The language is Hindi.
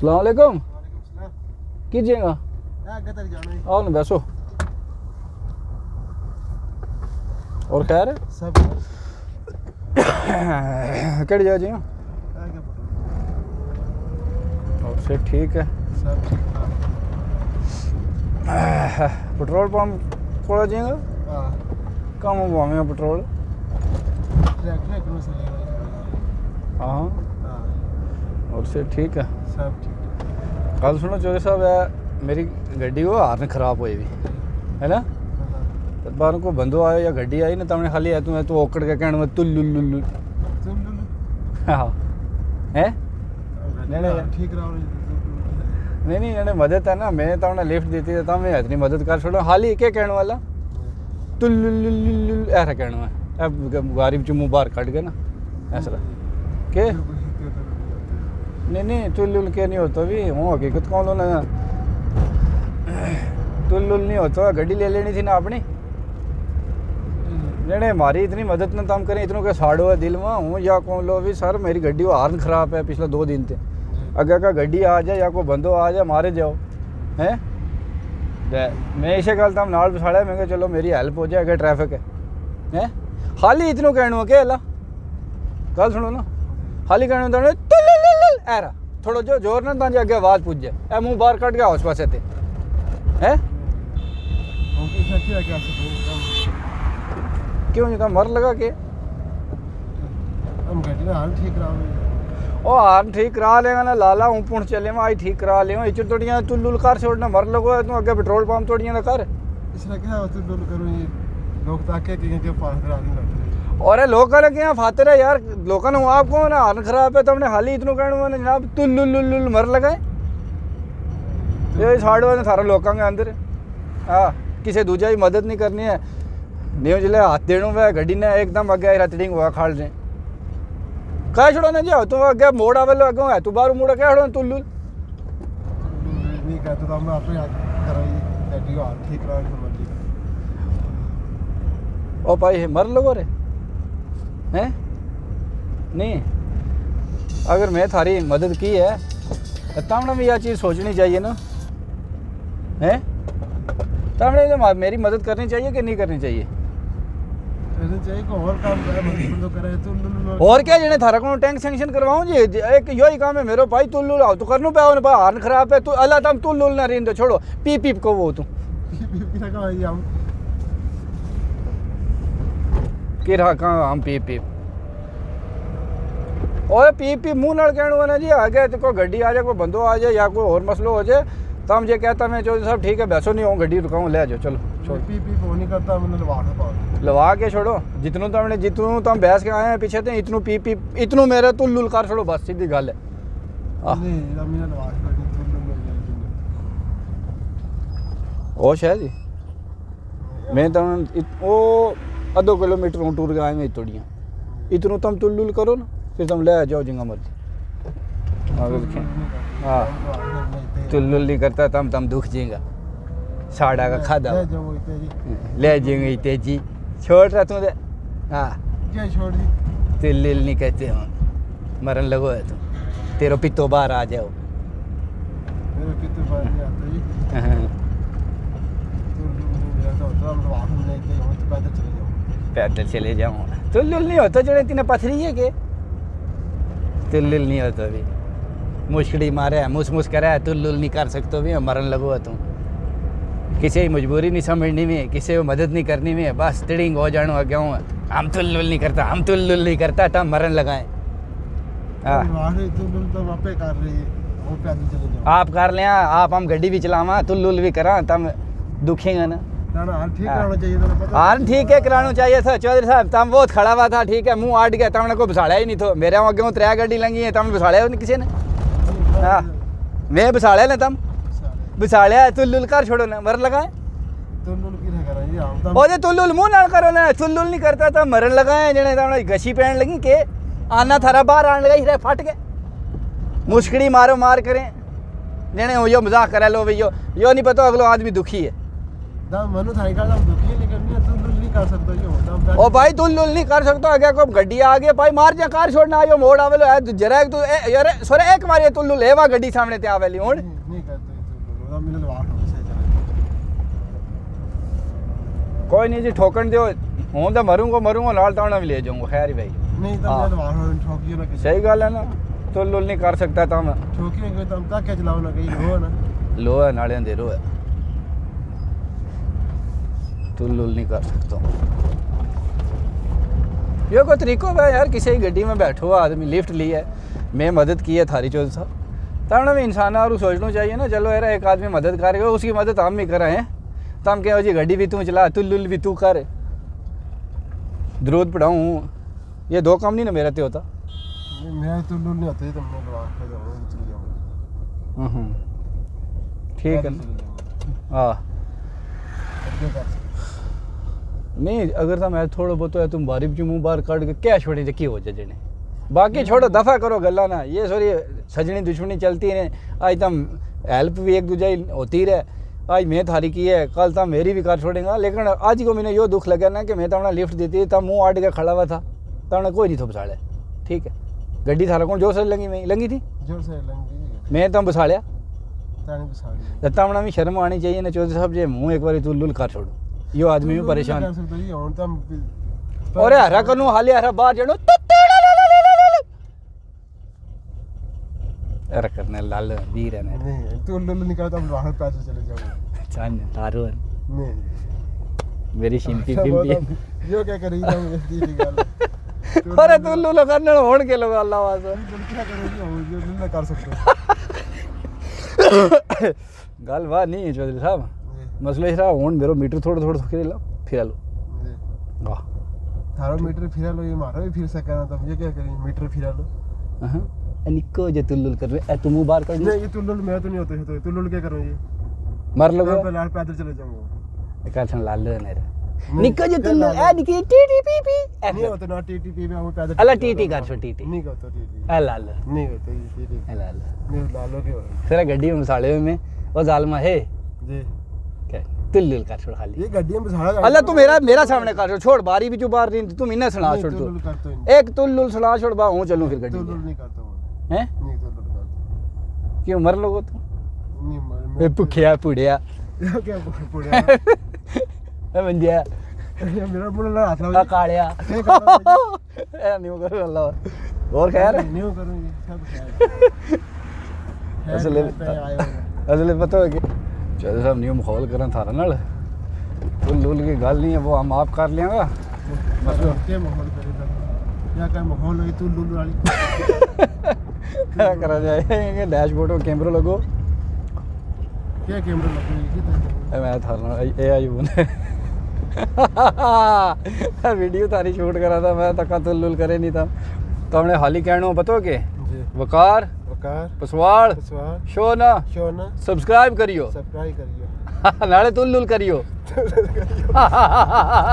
अस्सलाम वालेकुम। कीजिएगा आओ ना बैसो। और खैर है सब कड़ी जा जी और से ठीक है सब ठीक ठाक। पेट्रोल पंप थोड़ा जाएगा हाँ कम हुआ पेट्रोल। ट्रैक्टर से हाँ हाँ और से ठीक है सब ठीक। कल सुनो चौधरी साहब है मेरी गड्डी वो हार्न खराब हुई भी है ना तो बार को बंदो आयो या गड्डी आई ना तमने खाली है तू ओकड़ के कहने में तुल लुल लुल हाँ है ठीक रहा नहीं इन्हें मदद है ना मैं तो उन्हें लिफ्ट देती था मैं इतनी मदद कर छोड़ो हाली क्या कहने वाला तुल लुल लुल लुल ऐसा कहना है अब गाड़ी में मुँह बाहर कट गए ना ऐसा के नहीं तुल लुल के नहीं होता भी हूँ हकीकत कौन लो ना तुल लुल नहीं होता गड्डी ले लेनी थी ना अपनी ने हमारी इतनी मदद न तम करें इतनों के साड़ो है दिल में हूँ या कौन लो भी सर मेरी गड्डी वो हार्न खराब है पिछले 2 दिन से अगर का गड्डी आ जाए या कोई बंदो आ जाए मारे जाओ हैं मैं इसे गल तम नाल बिछाड़ा मैं चलो मेरी हेल्प हो जाए अगर ट्रैफिक है खाली इतनों कहना के अला गल सुनो ना खाली कहना ऐरा थोड़ा जो जोर ना ताकि अगे आवाज़ पुज जाए मुँह बाहर कट गया उस पासे है क्यों नहीं मर लगा के हम गड्डी ना हाल ठीक रहा ओ हार्न ठीक करा लेगा ना लाला हूँ पुण चले मैं आई ठीक करा ले इच थोड़ियाँ तुल कार छोड़ना मर लगो तू अगे पेट्रोल पंप थोड़ियाँ कर इसलिए क्या तुल करो ये लोग ताके कि पास करा नहीं और लोग ने क्या फातर है यार लोगों ने आपको ना हार्न खराब है तुमने हाली इतनों कहना जनाब तुल लुल मर लगाए ये साढ़े वाले सारे लोगों के अंदर हाँ किसी दूजा की मदद नहीं करनी है नहीं जिले हाथ देने हुआ गड्डी ने एकदम अगे रतड़िंग हुआ खाड़ रहे कह छोड़ो ना जी तू अगे मोड़ आवे लो अगे तू बाहर मुड़ा क्या छोड़ो तुल नहीं कहते तो हम आपने याद कराई गड्डी हाल ठीक रहा समझ ली ओ भाई मर लोगो रे हैं नहीं अगर मैं थारी मदद की है तो तमने भी यह चीज़ सोचनी चाहिए ना हैं तमने तो मेरी मदद करनी चाहिए कि नहीं करनी चाहिए और काम तो करे तो और क्या जने थारा को टैंक सैंक्शन करवाऊं जी एक यो ही काम है मेरो भाई तुल लुल आओ तो करनो पे आओ ना हार्न खराब है तू अल्लाह तम तुल लुल ना रेंदो छोड़ो पीप पीप को वो तू कि रहा हम पीप पीप और पीप पीप मुँह नाल कहना ना जी आ गया तो कोई गड्डी आ जाए कोई बंदो आ जाए या कोई और मसलो हो जाए तो हम ये कहता मैं चौधरी साहब ठीक है बैसो नहीं हो गड्डी रुकाऊँ ले जाओ चलो छोड़ नहीं करता मैंने लवा के छोड़ो जितनों तुमने जितनों तुम बहस के आए हैं पीछे थे इतनों पी पी इतनों मेरा तुल लुल कर छोड़ो बस सीधी गल है ओ शायद जी मैं तुम वो आधो किलोमीटर टूर के आए हैं थोड़ियाँ इतनों तुम तुल लुल करो ना फिर तुम ले जाओ जिंगा मर्जी हाँ तुल लुल नहीं करता तम दुख जाएगा साड़ा का खादा ले जाएंगे तेजी छोड़ रहा तू हाँ क्या छोड़ दी तुल लुल नहीं कहते हम मरन लगो है तू तेरो पित्तो बाहर आ जाओ मेरे पित्तो बाहर नहीं आता जी पैदल चले जाऊँ तुल लुल नहीं होता जो तीन पथरी है के तुल लुल नहीं होता भी मुश्किल मारे मुस करे तुल लुल नहीं कर सकते भी मरन लगो तू किसी की मजबूरी नहीं समझनी में किसी को मदद नहीं करनी में बस तिड़िंग हो जानो आगे हूँ हम तुल लुल नहीं करता हम तुल लुल नहीं करता तब मरन लगाए आप कर लें आप हम गड्डी भी चलावा तुल लुल भी करा तब दुखेगा ना हार्न ठीक है कराना चाहिए था चौधरी साहब तम बहुत खड़ा हुआ था ठीक है मुँह आट गया तमने को बिसाड़ा ही नहीं तो मेरे आगे 3 गड्डी लंगी है तमने बिसाड़ा नहीं किसी ने हाँ मैं बिसाड़े ना तम बिसाड़िया तुल लुल कर छोड़ो ना मर लगाए ओजे तुल लुल मुँह ना करो ना तुल लुल नहीं करता था मरन लगाए जने तमने गशी पहन लगी के आना थारा बाहर आने लगा हीरा फट गए मुश्किल मारो मार करें जने यो मजाक करे लो भाई यो नहीं पता अगलो आदमी दुखी है मनु थाई का दुखी लेकिन तुल लुल नहीं कर सकता ये होता ओ भाई तुल लुल नहीं कर सकता आगे को गड्डी आ गई भाई मार जा कार छोड़ना आयो मोड़ आवेलो है जरा तू यार सोरे एक मारिए तुल लुल लेवा गड्डी सामने ते आवेली हुन नहीं करते तो मिले वाह से चले कोई नहीं जी ठोकन दियो हूं तो मरूंगा नाल तावना भी ले जाऊंगा खैर ही भाई नहीं तो मिले वाह ठोकियो ना सही गल है ना तुल लुल नहीं कर सकता तम ठोकियो के तुम तक क्या चलाओ ना कहीं लो ना लो है नाले अंधेरो है तुल लुल नहीं कर सकता ये कोई तरीको है यार किसी गड्डी में बैठो आदमी लिफ्ट ली है मैं मदद की है थारी चौधरी साहब तब भी इंसान और सोचना चाहिए ना चलो यार एक आदमी मदद करेगा उसकी मदद हम भी करें तो हम कहो जी गड्डी भी तू चला तुल लुल भी तू कर दरूद पढ़ाऊँ ये दो काम नहीं ना मेरा ते होता मैं तुल लुल नहीं होता तुमने वाह पे चले जाओ ठीक है हाँ नहीं अगर तो मैं थोड़ा बहुत है तुम बारी मुँह बाहर काट के क्या छोड़ी की हो जाए जने बाकी छोड़ो दफा करो गल्ला ना ये सॉरी सजनी दुश्मनी चलती है आज तुम हेल्प भी एक दूसरे होती रहे आज मैं थारी की है कल तो मेरी भी कर छोड़ेगा लेकिन आज को मैंने यो दुख लगा ना कि मैं तो लिफ्ट दी थी तब मुँह आट के खड़ा हुआ था तो कोई नहीं था बसाड़े ठीक है गड्डी थारा कौन जोर से लगी मैं लगी थी जोर से लगी मैं तब बसाड़िया ताने बसाड़ी तमना भी शर्म आनी चाहिए ना चौधरी साहब जे मुँह एक बार तुल लुल कर छोड़ो यो आदमी भी परेशान और हरा कनु हाले हरा बाहर जणो अरे करने लाल वीर है नहीं तू लुल निकाल तो हम बाहर पैसे चले जाओगे चांद तारो नहीं मेरी शिंपी पिंपी यो क्या करेगी हम ये निकाल अरे तू लुल करने होण के लोग अल्लाह वास क्या करोगी हम जो लुल कर सकते गल बात नहीं है चौधरी साहब मसला इस हूँ मेरो मीटर थोड़ा फिर लो फिर लो वाह थारो मीटर फिर लो ये मारो भी फिर सकना तब ये क्या करें मीटर फिर लो निको जे तुल्लुल कर ए तुम बाहर कर नहीं ये तुल्लुल मैं तो नहीं होता है तो तुल्लुल क्या करूं ये मर लो मैं पहले पैदल चले जाऊंगा एक आसन लाल ले मेरे निको जे तुल्लुल ए निकी टी पी पी नहीं होता ना टी पी में हम पैदल अल्लाह टी कर छो टी नहीं करता टी ए लाल नहीं होता ये टी ए लाल नहीं लालो के तेरा गड्डी में साले में वो जालमा है जी तुल्लुल कर छोड़ खाली ये गड्डी में सारा अल्लाह तू मेरा सामने कर छोड़ बारी भी जो बाहर नहीं तुम इन्हें सुना छोड़ तू एक तुल्लुल सुना छोड़ बा हूं चलूं फिर गड्डी तुल्लुल नहीं करता हूं हैं नहीं तुल्लुल करता क्यों मर लोगो तू नहीं मैं भुखिया पुड़िया क्या पुड़िया ए बंदिया मेरा मुंह हाथ आ कालिया ए न्यू कर अल्लाह और खैर न्यू करूंगी सब खैर असले पता है कि चौधरी साहब न्यू माहौल करन थारा नाल तुल्लुल की गल नहीं है वो हम आप कर लेंगा मतलब के माहौल करेगा या क्या माहौल है तुल्लुल वाली क्या करा जाए डैशबोर्ड में कैमरा लगो क्या कैमरा लगेगी मैं थारा ए आई बोले वीडियो तारी शूट करा था मैं तक तुल्लुल करे नहीं था तो हमने हाल ही कहना पता के वकार पसवाड़ शोना सब्सक्राइब करियो सब्सक्राइब करियो नाले तुल्लुल करियो